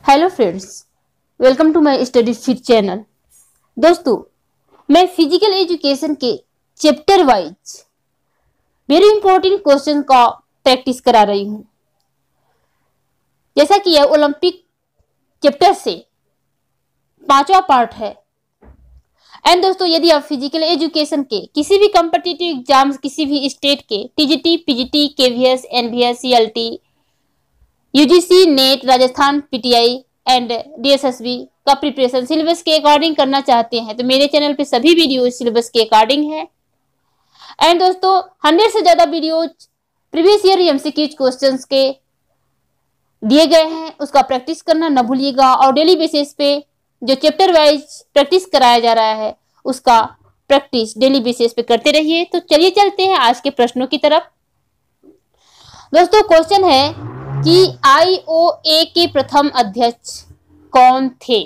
Hello friends, welcome to my study fit channel. दोस्तों, मैं physical education के chapter wise very important question का practice करा रही हूँ। जैसा कि यह ओलंपिक चैप्टर से 5वां पार्ट है। एंड दोस्तों, यदि आप फिजिकल एजुकेशन के किसी भी कॉम्पिटिटिव एग्जाम्स, किसी भी स्टेट के TGT, PGT, KVS, NVS, CLT, UGC, NET, Rajasthan, PTI and DSSB का प्रिपरेशन सिलेबस के अकॉर्डिंग करना चाहते हैं तो मेरे चैनल पे सभी वीडियो सिलेबस के अकॉर्डिंग है। एंड दोस्तों, 100 से ज्यादा videos previous year MCQs questions के दिए गए हैं, उसका प्रैक्टिस करना न भूलिएगा। और डेली बेसिस पे जो चैप्टर वाइज प्रैक्टिस कराया जा रहा है उसका प्रैक्टिस डेली बेसिस पे करते रहिए। तो चलिए चलते हैं आज के प्रश्नों की तरफ। दोस्तों, क्वेश्चन है कि आईओए के प्रथम अध्यक्ष कौन थे?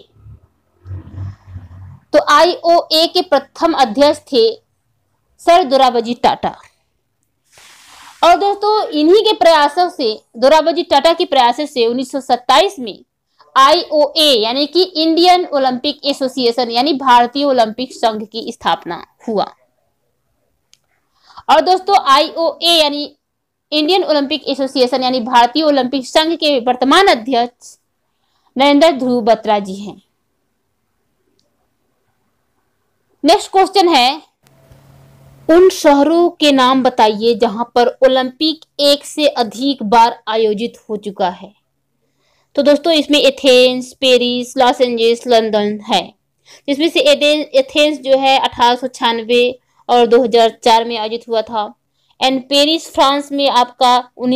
तो आईओए के प्रथम अध्यक्ष थे सर दोराबजी टाटा। और दोस्तों, इन्हीं के प्रयासों से, दोराबजी टाटा के प्रयासों से 1927 में आईओए यानी कि इंडियन ओलंपिक एसोसिएशन यानी भारतीय ओलंपिक संघ की स्थापना हुआ। और दोस्तों, आईओए यानी इंडियन ओलंपिक एसोसिएशन यानी भारतीय ओलंपिक संघ के वर्तमान अध्यक्ष नरेंद्र ध्रुव बत्रा जी हैं। नेक्स्ट क्वेश्चन है, उन शहरों के नाम बताइए जहां पर ओलंपिक एक से अधिक बार आयोजित हो चुका है। तो दोस्तों, इसमें Athens, Paris, Los Angeles, London है। जिसमें से एथेंस जो है 1896 और 2004 में आयोजित हुआ था। एंड पेरिस फ्रांस में आपका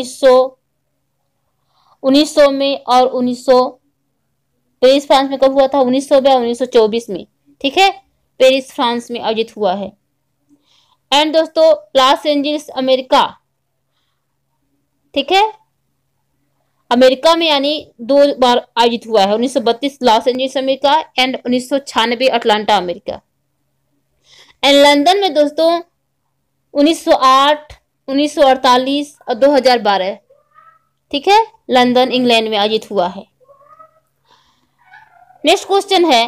1900 में और 1900 पेरिस फ्रांस में कब हुआ था? 1900 में और 1924 में। ठीक है, पेरिस फ्रांस में आयोजित हुआ है। एंड दोस्तों, लॉस एंजल्स अमेरिका, ठीक है, अमेरिका में यानी 2 बार आयोजित हुआ है। 1932 Los Angeles America and 1996 Atlanta America. And London में दोस्तों 1908, 1948 और 2012, ठीक है, लंदन इंग्लैंड में आयोजित हुआ है। नेक्स्ट क्वेश्चन है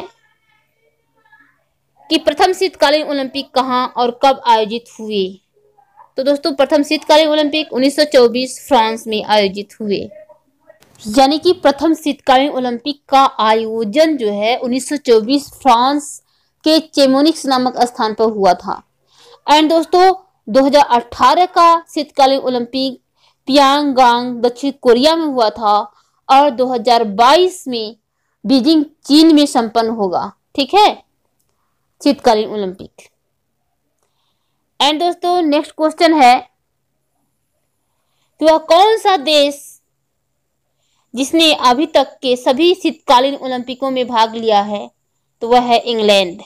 कि प्रथम शीतकालीन ओलंपिक कहां और कब आयोजित हुए? तो दोस्तों, प्रथम शीतकालीन ओलंपिक 1924 फ्रांस में आयोजित हुए। यानी कि प्रथम शीतकालीन ओलंपिक का आयोजन जो है 1924 फ्रांस के चेमोनिक्स नामक स्थान पर हुआ था। एंड दोस्तों, 2018 का शीतकालीन ओलंपिक पियांगांग दक्षिण कोरिया में हुआ था और 2022 में बीजिंग चीन में संपन्न होगा। ठीक है, शीतकालीन ओलंपिक। एंड दोस्तों, नेक्स्ट क्वेश्चन है कि वह कौन सा देश जिसने अभी तक के सभी शीतकालीन ओलंपिकों में भाग लिया है? तो वह है इंग्लैंड।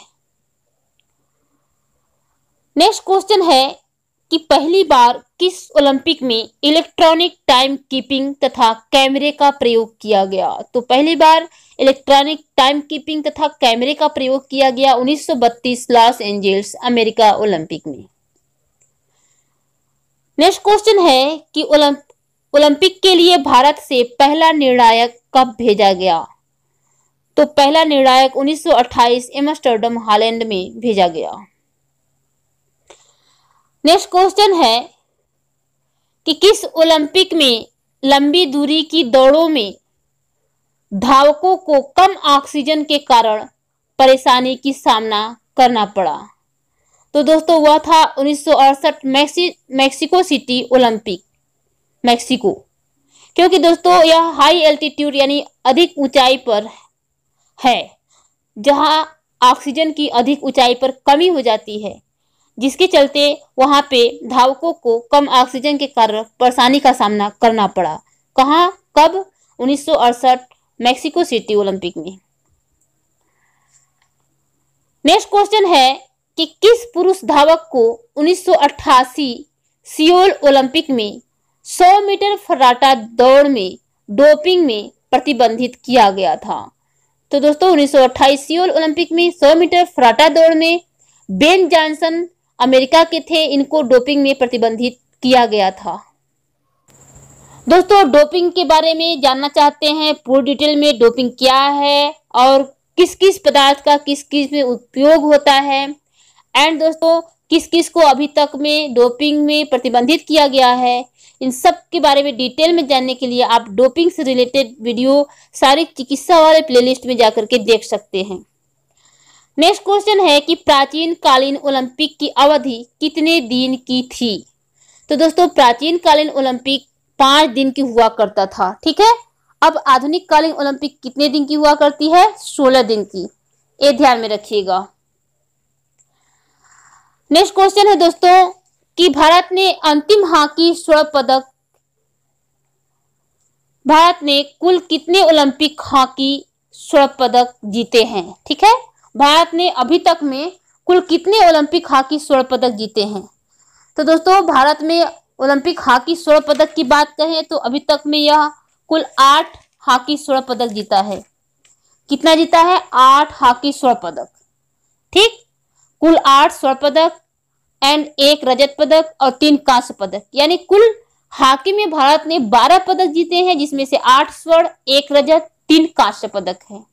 नेक्स्ट क्वेश्चन है कि पहली बार किस ओलंपिक में इलेक्ट्रॉनिक टाइम कीपिंग तथा कैमरे का प्रयोग किया गया? तो पहली बार इलेक्ट्रॉनिक टाइम कीपिंग तथा कैमरे का प्रयोग किया गया 1932 लॉस एंजल्स अमेरिका ओलंपिक में। नेक्स्ट क्वेश्चन है कि ओलंपिक के लिए भारत से पहला निर्णायक कब भेजा गया? तो पहला निर्णायक 1928 एम्स्टर्डम हॉलैंड में भेजा गया। नेक्स्ट क्वेश्चन है कि किस ओलंपिक में लंबी दूरी की दौड़ों में धावकों को कम ऑक्सीजन के कारण परेशानी की सामना करना पड़ा? तो दोस्तों, वह था 1968 मैक्सिको सिटी ओलंपिक, मैक्सिको। क्योंकि दोस्तों, यह हाई एल्टीट्यूड यानी अधिक ऊंचाई पर है, जहां ऑक्सीजन की अधिक ऊंचाई पर कमी हो जाती है, जिसके चलते वहां पे धावकों को कम ऑक्सीजन के कारण परेशानी का सामना करना पड़ा। कहां, कब? 1968 मैक्सिको सिटी ओलंपिक में। नेक्स्ट क्वेश्चन है कि किस पुरुष धावक को 1988 सियोल ओलंपिक में 100 मीटर फर्राटा दौड़ में डोपिंग में प्रतिबंधित किया गया था? तो दोस्तों, 1928 सियोल ओलंपिक में 100 मीटर फर्राटा दौड़ में बेन जॉनसन अमेरिका के थे, इनको डोपिंग में प्रतिबंधित किया गया था। दोस्तों डोपिंग के बारे में जानना चाहते हैं पूरी डिटेल में, डोपिंग क्या है और किस किस पदार्थ का किस किस में उपयोग होता है, एंड दोस्तों किस किस को अभी तक में डोपिंग में प्रतिबंधित किया गया है, इन सब के बारे में डिटेल में जानने के लिए आप डोपिंग से रिलेटेड वीडियो शारीरिक चिकित्सा वाले प्लेलिस्ट में जाकर के देख सकते हैं। नेक्स्ट क्वेश्चन है कि प्राचीन कालीन ओलंपिक की अवधि कितने दिन की थी। तो दोस्तों प्राचीन कालीन ओलंपिक 5 दिन की हुआ करता था, ठीक है। अब आधुनिक कालीन ओलंपिक कितने दिन की हुआ करती है, 16 दिन की, ये ध्यान में रखिएगा। नेक्स्ट क्वेश्चन है दोस्तों कि भारत ने अंतिम हॉकी स्वर्ण पदक, भारत ने कुल कितने ओलंपिक हॉकी स्वर्ण पदक जीते हैं, ठीक है। भारत ने अभी तक में कुल कितने ओलंपिक हॉकी स्वर्ण पदक जीते हैं। तो दोस्तों भारत में ओलंपिक हॉकी स्वर्ण पदक की बात करें तो अभी तक में यह कुल 8 हॉकी स्वर्ण पदक जीता है। कितना जीता है, 8 हॉकी स्वर्ण पदक, ठीक। कुल 8 स्वर्ण पदक एंड 1 रजत पदक और 3 कांस्य पदक, यानी कुल हॉकी में भारत ने 12 पदक जीते हैं, जिसमें से 8 स्वर्ण, 1 रजत, 3 कांस्य पदक है।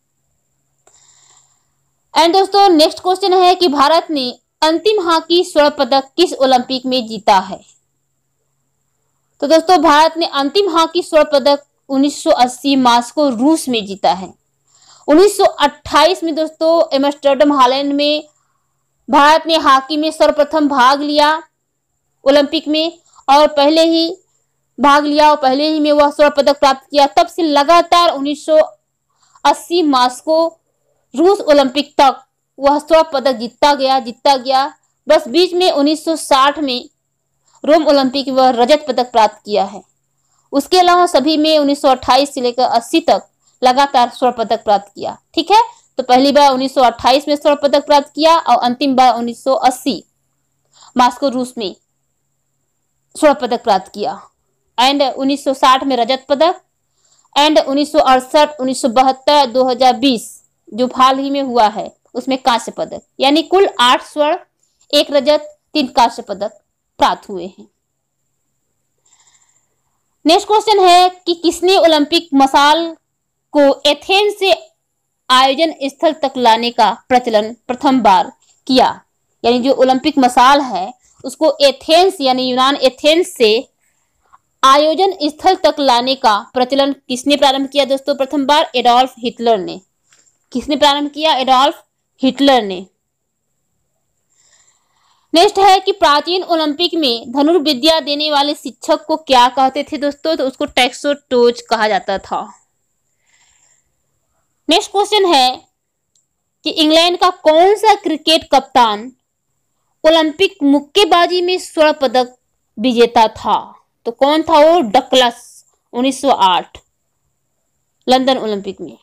एंड दोस्तों नेक्स्ट क्वेश्चन है कि भारत ने अंतिम हॉकी स्वर्ण पदक किस ओलंपिक में जीता है। तो दोस्तों भारत ने अंतिम हॉकी स्वर्ण पदक 1980 मास्को रूस में जीता है। 1928 में दोस्तों एम्स्टर्डम हॉलैंड में भारत ने हॉकी में सर्वप्रथम भाग लिया ओलंपिक में, और पहले ही भाग लिया और पहले ही में वह स्वर्ण पदक प्राप्त किया। तब से लगातार 1980 मास्को रूस ओलंपिक तक वह स्वर्ण पदक जीतता गया। बस बीच में 1960 में रोम ओलंपिक में वह रजत पदक प्राप्त किया है। उसके अलावा सभी में 1928 से लेकर 80 तक लगातार स्वर्ण पदक प्राप्त किया, ठीक है। तो पहली बार 1928 में स्वर्ण पदक प्राप्त किया और अंतिम बार 1980 मास्को रूस में स्वर्ण पदक प्राप्त किया, एंड 1960 में रजत पदक, एंड 1968, 1972, 2020 जो हाल ही में हुआ है उसमें कांस्य पदक, यानी कुल 8 स्वर्ण, 1 रजत, 3 कांस्य पदक प्राप्त हुए हैं। नेक्स्ट क्वेश्चन है कि किसने ओलंपिक मसाल को एथेंस से आयोजन स्थल तक लाने का प्रचलन प्रथम बार किया। यानी जो ओलंपिक मसाल है उसको एथेंस यानी यूनान एथेंस से आयोजन स्थल तक लाने का प्रचलन किसने प्रारंभ किया दोस्तों प्रथम बार, एडोल्फ हिटलर ने। किसने प्रारंभ किया, एडोल्फ हिटलर ने। नेक्स्ट है कि प्राचीन ओलंपिक में धनुर्विद्या देने वाले शिक्षक को क्या कहते थे दोस्तों, तो उसको टैक्सोटोज कहा जाता था। नेक्स्ट क्वेश्चन है कि इंग्लैंड का कौन सा क्रिकेट कप्तान ओलंपिक मुक्केबाजी में स्वर्ण पदक विजेता था। तो कौन था वो, डकलस, 1908 लंदन ओलंपिक में।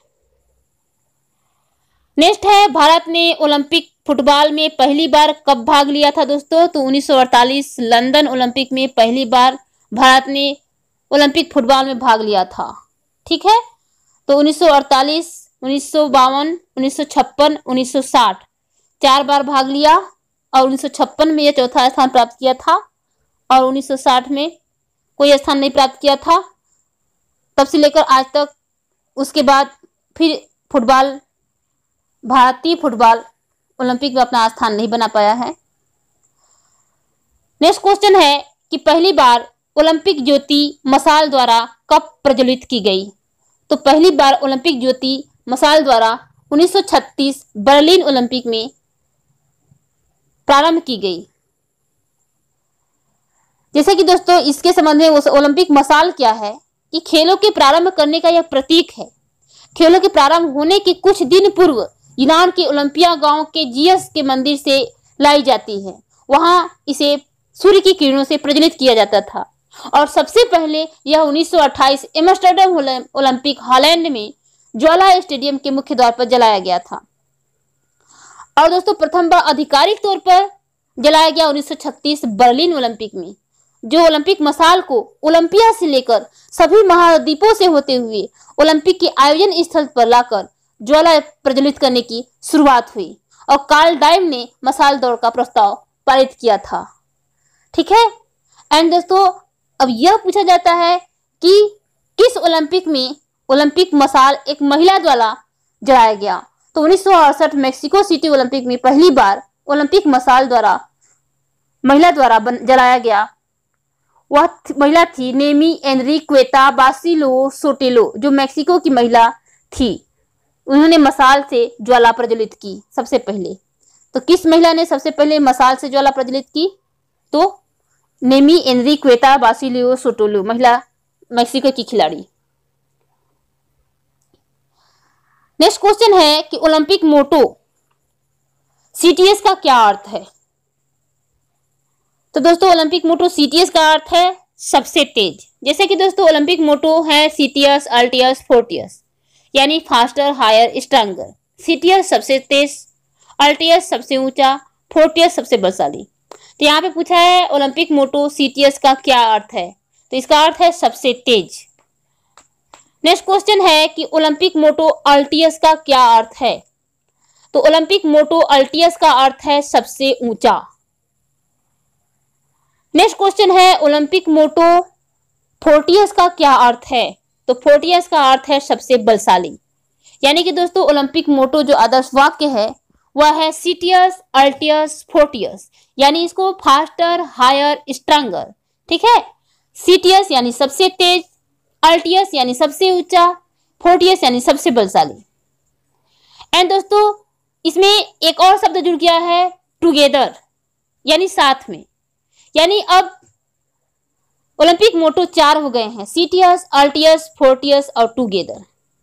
नेक्स्ट है भारत ने ओलंपिक फुटबॉल में पहली बार कब भाग लिया था दोस्तों, तो 1948 लंदन ओलंपिक में पहली बार भारत ने ओलंपिक फुटबॉल में भाग लिया था, ठीक है। तो 1948, 1952, 1956, 1960 4 बार भाग लिया, और 1956 में यह चौथा स्थान प्राप्त किया था, और 1960 में कोई स्थान नहीं प्राप्त किया था। तब से लेकर आज तक उसके बाद फिर फुटबॉल, भारतीय फुटबॉल ओलंपिक में अपना स्थान नहीं बना पाया है। नेक्स्ट क्वेश्चन है कि पहली बार ओलंपिक ज्योति मशाल द्वारा कब प्रज्वलित की गई। तो पहली बार ओलंपिक ज्योति मशाल द्वारा 1936 बर्लिन ओलंपिक में प्रारंभ की गई। जैसे कि दोस्तों इसके संबंध में ओलंपिक मशाल क्या है कि खेलों के प्रारंभ करने का यह प्रतीक है। खेलों के प्रारंभ होने के कुछ दिन पूर्व यूनान के ओलंपिया गांव के जियस के मंदिर से लाई जाती है। वहां इसे सूर्य की किरणों से प्रज्वलित किया जाता था, और सबसे पहले यह 1928 एम्स्टर्डम ओलंपिक हॉलैंड में ज्वाला स्टेडियम के मुख्य द्वार पर जलाया गया था। और दोस्तों प्रथम बार आधिकारिक तौर पर जलाया गया 1936 बर्लिन ओलंपिक में, जो ओलंपिक मशाल को ओलंपिया से लेकर सभी महाद्वीपों से होते हुए ओलंपिक के आयोजन स्थल पर लाकर ज्वाला प्रज्वलित करने की शुरुआत हुई, और कार्ल डाइम ने मशाल दौड़ का प्रस्ताव पारित किया था, ठीक है। एंड दोस्तों अब यह पूछा जाता है कि किस ओलंपिक में ओलंपिक मसाल एक महिला द्वारा जलाया गया। तो 1968 मेक्सिको सिटी ओलंपिक में पहली बार ओलंपिक मसाल द्वारा महिला द्वारा जलाया गया। वह महिला थी नेमी एनरिक्वेता बासिलो सोटेलो, जो मेक्सिको की महिला थी। उन्होंने मसाल से ज्वाला प्रज्वलित की सबसे पहले। तो किस महिला ने सबसे पहले मसाल से ज्वाला प्रज्वलित की? तो नेमी एनरिक्वेता बासिलो सोटेलो, महिला मेक्सिको की खिलाड़ी। नेक्स्ट क्वेश्चन है कि ओलंपिक मोटो सीटीएस का क्या अर्थ है? तो दोस्तों ओलंपिक मोटो सीटीएस का अर्थ है सबसे तेज। जैसे कि दोस्तों ओलंपिक मोटो है सीटीएस, अल्टियस, फोर्टियस, यानी फास्टर, हायर, स्ट्रॉन्गर। सीटीएस सबसे तेज, अल्टियस सबसे ऊंचा, फोर्टियस सबसे बलशाली। तो यहाँ पे पूछा है ओलंपिक मोटो सीटीएस का क्या अर्थ है? तो इसका अर्थ है सबसे तेज। नेक्स्ट क्वेश्चन है कि ओलंपिक मोटो अल्टियस का क्या अर्थ है? तो ओलंपिक मोटो अल्टियस का अर्थ है सबसे ऊंचा। नेक्स्ट क्वेश्चन है ओलंपिक मोटो फोर्टियस का क्या अर्थ है? तो फोर्टियस का अर्थ है सबसे बलशाली। यानी कि दोस्तों ओलंपिक मोटो जो आदर्श वाक्य है वह है सीटीएस, अल्टियस, फोर्टियस, यानी इसको फास्टर, हायर, स्ट्रॉन्गर। ठीक है, सीटीएस यानी सबसे तेज, अल्टियस यानी सबसे ऊंचा, फोर्टियस यानी सबसे बलशाली। एंड दोस्तों इसमें एक और शब्द जुड़ गया है टुगेदर, यानी साथ में। यानी अब ओलंपिक मोटो 4 हो गए हैं, सीटीएस, अल्टियस, फोर्टियस और टुगेदर।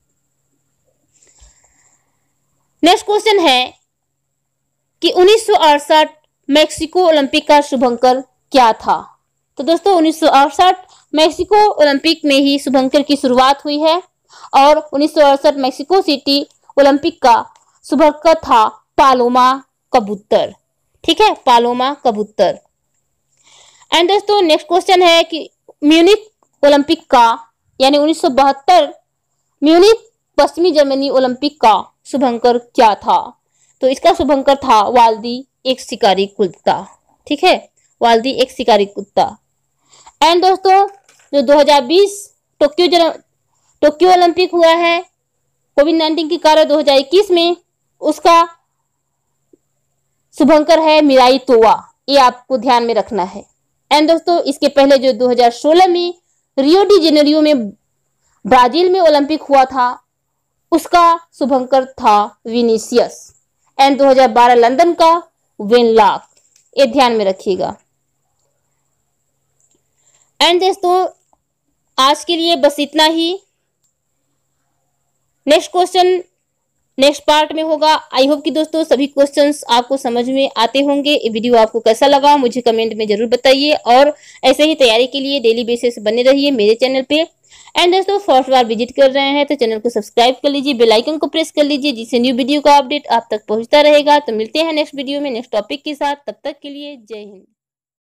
नेक्स्ट क्वेश्चन है कि 1968 मेक्सिको ओलंपिक का शुभंकर क्या था? तो दोस्तों 1968 मेक्सिको ओलंपिक में ही शुभंकर की शुरुआत हुई है और 1968 मेक्सिको सिटी ओलंपिक का शुभंकर था पालोमा कबूतर। ठीक है, पालोमा कबूतर। एंड दोस्तों नेक्स्ट क्वेश्चन है कि म्यूनिक ओलंपिक का यानी 1972 म्यूनिक पश्चिमी जर्मनी ओलंपिक का शुभंकर क्या था? तो इसका शुभंकर था वाल्दी एक शिकारी कुत्ता। ठीक है, वाल्दी एक शिकारी कुत्ता। एंड दोस्तों जो 2020 टोक्यो ओलंपिक हुआ है कोविड-19 के कारण 2021 में, उसका शुभंकर है मिराई तोवा। ये आपको ध्यान में रखना है। एंड दोस्तों इसके पहले जो 2016 में रियो डी जेनेरियो में ब्राजील में ओलंपिक हुआ था उसका शुभंकर था विनीसियस। एंड 2012 लंदन का वेनलॉक। ये ध्यान में रखिएगा। एंड दोस्तों आज के लिए बस इतना ही। नेक्स्ट क्वेश्चन नेक्स्ट पार्ट में होगा। आई होप कि दोस्तों सभी क्वेश्चंस आपको समझ में आते होंगे। ये वीडियो आपको कैसा लगा मुझे कमेंट में जरूर बताइए और ऐसे ही तैयारी के लिए डेली बेसिस बने रहिए मेरे चैनल पे। एंड दोस्तों फर्स्ट बार विजिट कर रहे हैं तो चैनल को सब्सक्राइब कर लीजिए, बेल आइकन को प्रेस कर लीजिए, जिससे न्यू वीडियो का अपडेट आप तक पहुंचता रहेगा। तो मिलते हैं नेक्स्ट वीडियो में नेक्स्ट टॉपिक के साथ। तब तक के लिए जय हिंद।